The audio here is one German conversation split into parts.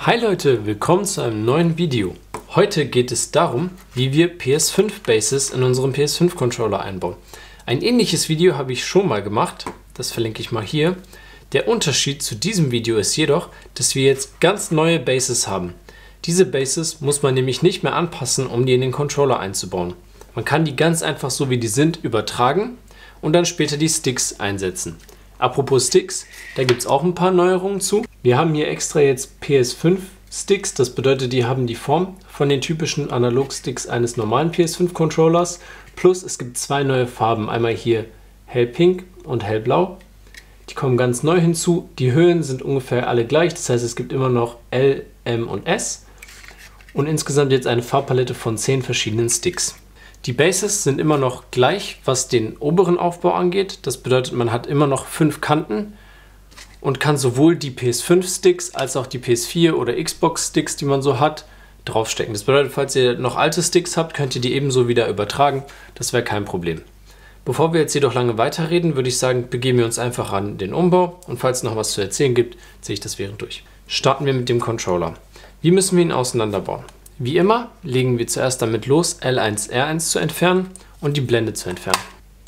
Hi Leute, willkommen zu einem neuen Video. Heute geht es darum, wie wir PS5 Bases in unserem PS5 Controller einbauen. Ein ähnliches Video habe ich schon mal gemacht, das verlinke ich mal hier. Der Unterschied zu diesem Video ist jedoch, dass wir jetzt ganz neue Bases haben. Diese Bases muss man nämlich nicht mehr anpassen, um die in den Controller einzubauen. Man kann die ganz einfach so wie die sind übertragen und dann später die Sticks einsetzen. Apropos Sticks, da gibt es auch ein paar Neuerungen zu. Wir haben hier extra jetzt PS5 Sticks, das bedeutet, die haben die Form von den typischen Analog-Sticks eines normalen PS5 Controllers. Plus es gibt zwei neue Farben, einmal hier hellpink und hellblau. Die kommen ganz neu hinzu. Die Höhen sind ungefähr alle gleich, das heißt es gibt immer noch L, M und S. Und insgesamt jetzt eine Farbpalette von 10 verschiedenen Sticks. Die Bases sind immer noch gleich, was den oberen Aufbau angeht. Das bedeutet, man hat immer noch 5 Kanten und kann sowohl die PS5-Sticks als auch die PS4 oder Xbox-Sticks, die man so hat, draufstecken. Das bedeutet, falls ihr noch alte Sticks habt, könnt ihr die ebenso wieder übertragen. Das wäre kein Problem. Bevor wir jetzt jedoch lange weiterreden, würde ich sagen, begeben wir uns einfach an den Umbau. Und falls es noch was zu erzählen gibt, ziehe ich das während durch. Starten wir mit dem Controller. Wie müssen wir ihn auseinanderbauen? Wie immer legen wir zuerst damit los, L1, R1 zu entfernen und die Blende zu entfernen.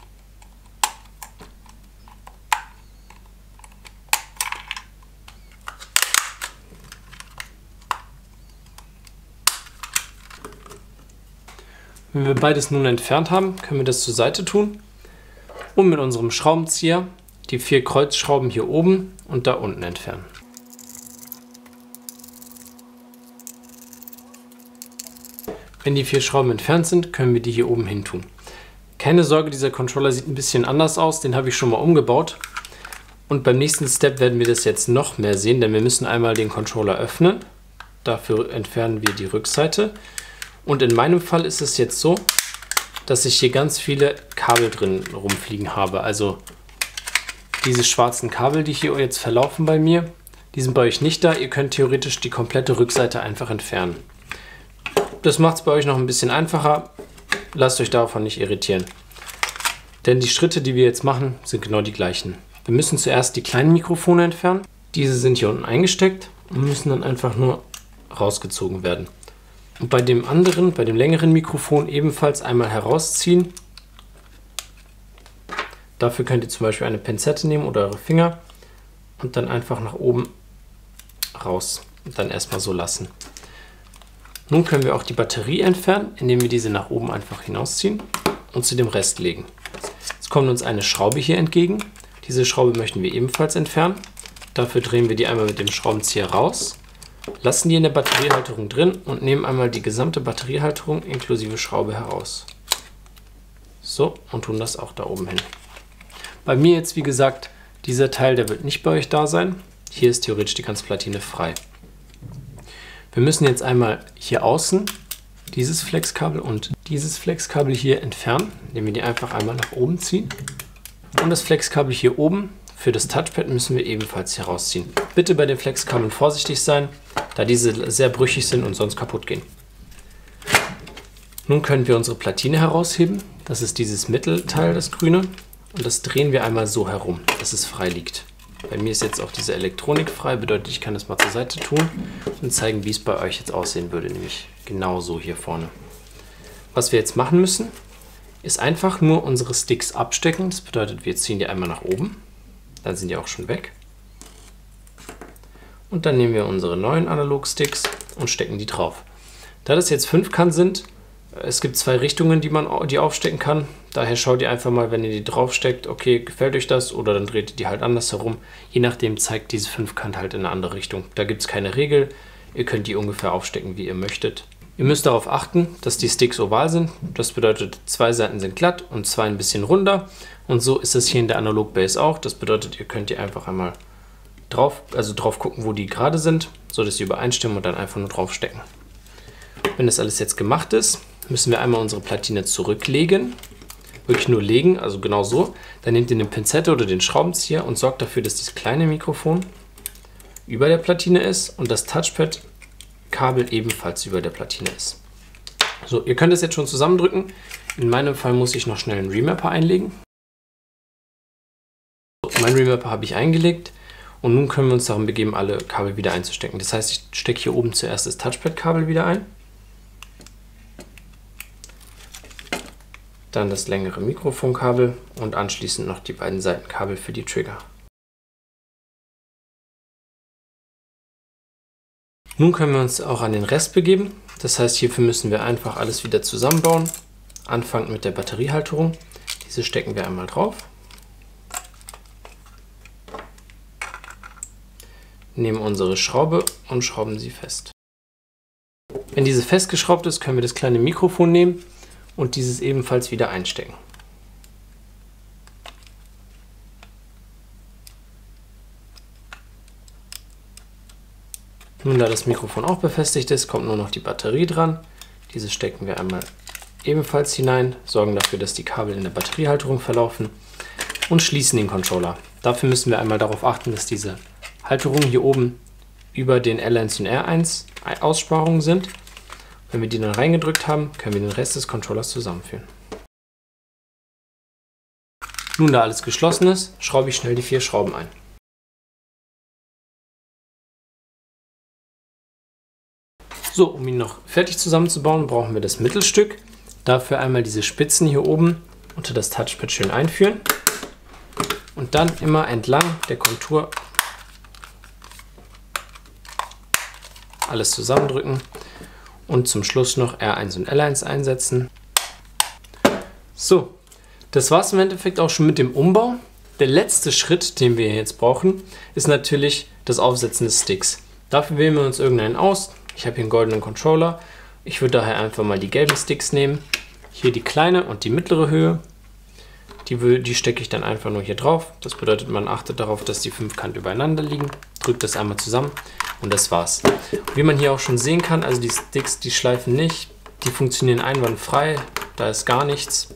Wenn wir beides nun entfernt haben, können wir das zur Seite tun und mit unserem Schraubenzieher die 4 Kreuzschrauben hier oben und da unten entfernen. Wenn die 4 Schrauben entfernt sind, können wir die hier oben hin tun. Keine Sorge, dieser Controller sieht ein bisschen anders aus, den habe ich schon mal umgebaut. Und beim nächsten Step werden wir das jetzt noch mehr sehen, denn wir müssen einmal den Controller öffnen. Dafür entfernen wir die Rückseite. Und in meinem Fall ist es jetzt so, dass ich hier ganz viele Kabel drin rumfliegen habe. Also diese schwarzen Kabel, die hier jetzt verlaufen bei mir, die sind bei euch nicht da. Ihr könnt theoretisch die komplette Rückseite einfach entfernen. Das macht es bei euch noch ein bisschen einfacher. Lasst euch davon nicht irritieren. Denn die Schritte, die wir jetzt machen, sind genau die gleichen. Wir müssen zuerst die kleinen Mikrofone entfernen. Diese sind hier unten eingesteckt und müssen dann einfach nur rausgezogen werden. Und bei dem anderen, bei dem längeren Mikrofon ebenfalls einmal herausziehen. Dafür könnt ihr zum Beispiel eine Pinzette nehmen oder eure Finger und dann einfach nach oben raus und dann erstmal so lassen. Nun können wir auch die Batterie entfernen, indem wir diese nach oben einfach hinausziehen und zu dem Rest legen. Jetzt kommt uns eine Schraube hier entgegen. Diese Schraube möchten wir ebenfalls entfernen. Dafür drehen wir die einmal mit dem Schraubenzieher raus, lassen die in der Batteriehalterung drin und nehmen einmal die gesamte Batteriehalterung inklusive Schraube heraus. So, und tun das auch da oben hin. Bei mir jetzt, wie gesagt, dieser Teil, der wird nicht bei euch da sein. Hier ist theoretisch die ganze Platine frei. Wir müssen jetzt einmal hier außen dieses Flexkabel und dieses Flexkabel hier entfernen, indem wir die einfach einmal nach oben ziehen. Und das Flexkabel hier oben für das Touchpad müssen wir ebenfalls herausziehen. Bitte bei den Flexkabeln vorsichtig sein, da diese sehr brüchig sind und sonst kaputt gehen. Nun können wir unsere Platine herausheben. Das ist dieses Mittelteil, das grüne. Und das drehen wir einmal so herum, dass es frei liegt. Bei mir ist jetzt auch diese Elektronik frei, bedeutet, ich kann das mal zur Seite tun und zeigen, wie es bei euch jetzt aussehen würde, nämlich genau so hier vorne. Was wir jetzt machen müssen, ist einfach nur unsere Sticks abstecken. Das bedeutet, wir ziehen die einmal nach oben, dann sind die auch schon weg. Und dann nehmen wir unsere neuen Analog-Sticks und stecken die drauf. Da das jetzt 5 Kanten sind, es gibt 2 Richtungen, die man die aufstecken kann. Daher schaut ihr einfach mal, wenn ihr die draufsteckt, okay, gefällt euch das, oder dann dreht ihr die halt anders herum. Je nachdem zeigt diese 5 Kanten halt in eine andere Richtung. Da gibt es keine Regel. Ihr könnt die ungefähr aufstecken, wie ihr möchtet. Ihr müsst darauf achten, dass die Sticks oval sind. Das bedeutet, 2 Seiten sind glatt und 2 ein bisschen runder. Und so ist es hier in der Analog Base auch. Das bedeutet, ihr könnt die einfach einmal drauf gucken, wo die gerade sind, so dass sie übereinstimmen und dann einfach nur draufstecken. Wenn das alles jetzt gemacht ist, müssen wir einmal unsere Platine zurücklegen. Wirklich nur legen, also genau so. Dann nehmt ihr eine Pinzette oder den Schraubenzieher und sorgt dafür, dass dieses kleine Mikrofon über der Platine ist und das Touchpad-Kabel ebenfalls über der Platine ist. So, ihr könnt es jetzt schon zusammendrücken. In meinem Fall muss ich noch schnell einen Remapper einlegen. So, meinen Remapper habe ich eingelegt Und nun können wir uns darum begeben, alle Kabel wieder einzustecken. Das heißt, ich stecke hier oben zuerst das Touchpad-Kabel wieder ein. Dann das längere Mikrofonkabel und anschließend noch die beiden Seitenkabel für die Trigger. Nun können wir uns auch an den Rest begeben. Das heißt, hierfür müssen wir einfach alles wieder zusammenbauen. Anfangen mit der Batteriehalterung. Diese stecken wir einmal drauf. Nehmen unsere Schraube und schrauben sie fest. Wenn diese festgeschraubt ist, können wir das kleine Mikrofon nehmen und dieses ebenfalls wieder einstecken. Nun, da das Mikrofon auch befestigt ist, kommt nur noch die Batterie dran. Diese stecken wir einmal ebenfalls hinein, sorgen dafür, dass die Kabel in der Batteriehalterung verlaufen und schließen den Controller. Dafür müssen wir einmal darauf achten, dass diese Halterungen hier oben über den L1 und R1 Aussparungen sind. Wenn wir die dann reingedrückt haben, können wir den Rest des Controllers zusammenführen. Nun, da alles geschlossen ist, schraube ich schnell die 4 Schrauben ein. So, um ihn noch fertig zusammenzubauen, brauchen wir das Mittelstück. Dafür einmal diese Spitzen hier oben unter das Touchpad schön einführen und dann immer entlang der Kontur alles zusammendrücken und zum Schluss noch R1 und L1 einsetzen. So, das war es im Endeffekt auch schon mit dem Umbau. Der letzte Schritt, den wir jetzt brauchen, ist natürlich das Aufsetzen des Sticks. Dafür wählen wir uns irgendeinen aus. Ich habe hier einen goldenen Controller. Ich würde daher einfach mal die gelben Sticks nehmen. Hier die kleine und die mittlere Höhe. Die stecke ich dann einfach nur hier drauf. Das bedeutet, man achtet darauf, dass die 5 Kanten übereinander liegen. Drückt das einmal zusammen und das war's. Wie man hier auch schon sehen kann, also die Sticks, die schleifen nicht. Die funktionieren einwandfrei. Da ist gar nichts.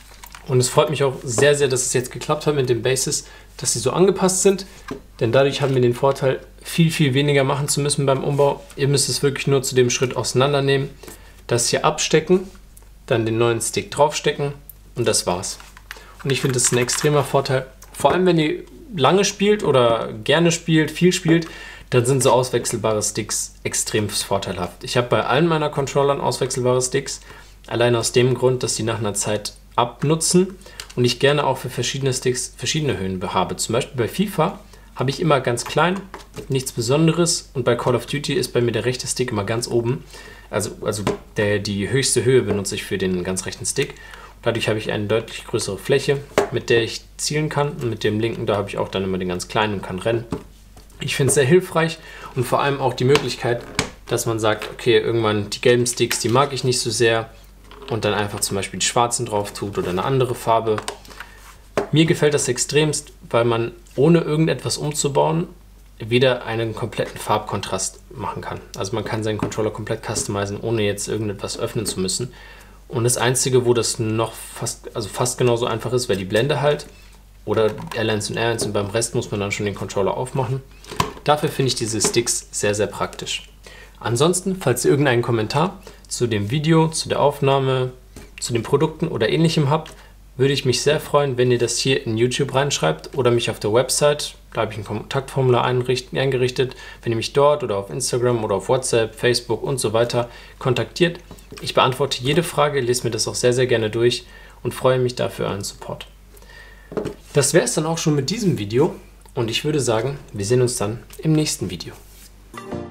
Und es freut mich auch sehr, sehr, dass es jetzt geklappt hat mit den Bases, dass sie so angepasst sind. Denn dadurch haben wir den Vorteil, viel, viel weniger machen zu müssen beim Umbau. Ihr müsst es wirklich nur zu dem Schritt auseinandernehmen, das hier abstecken, dann den neuen Stick draufstecken und das war's. Und ich finde, das ist ein extremer Vorteil. Vor allem, wenn ihr lange spielt oder gerne spielt, viel spielt, dann sind so auswechselbare Sticks extrem vorteilhaft. Ich habe bei allen meiner Controllern auswechselbare Sticks, allein aus dem Grund, dass die nach einer Zeit abnutzen und ich gerne auch für verschiedene Sticks verschiedene Höhen habe. Zum Beispiel bei FIFA habe ich immer ganz klein, nichts Besonderes und bei Call of Duty ist bei mir der rechte Stick immer ganz oben. Also die höchste Höhe benutze ich für den ganz rechten Stick. Dadurch habe ich eine deutlich größere Fläche, mit der ich zielen kann und mit dem linken, da habe ich auch dann immer den ganz kleinen und kann rennen. Ich finde es sehr hilfreich und vor allem auch die Möglichkeit, dass man sagt, okay, irgendwann die gelben Sticks, die mag ich nicht so sehr und dann einfach zum Beispiel die schwarzen drauf tut oder eine andere Farbe. Mir gefällt das extremst, weil man ohne irgendetwas umzubauen wieder einen kompletten Farbkontrast machen kann. Also man kann seinen Controller komplett customizen, ohne jetzt irgendetwas öffnen zu müssen. Und das Einzige, wo das noch fast genauso einfach ist, wäre die Blende halt. Oder L1 und R1 und beim Rest muss man dann schon den Controller aufmachen. Dafür finde ich diese Sticks sehr, sehr praktisch. Ansonsten, falls ihr irgendeinen Kommentar zu dem Video, zu der Aufnahme, zu den Produkten oder ähnlichem habt, würde ich mich sehr freuen, wenn ihr das hier in YouTube reinschreibt oder mich auf der Website, da habe ich ein Kontaktformular eingerichtet, wenn ihr mich dort oder auf Instagram oder auf WhatsApp, Facebook und so weiter kontaktiert. Ich beantworte jede Frage, lese mir das auch sehr, sehr gerne durch und freue mich dafür einen Support. Das wäre es dann auch schon mit diesem Video und ich würde sagen, wir sehen uns dann im nächsten Video.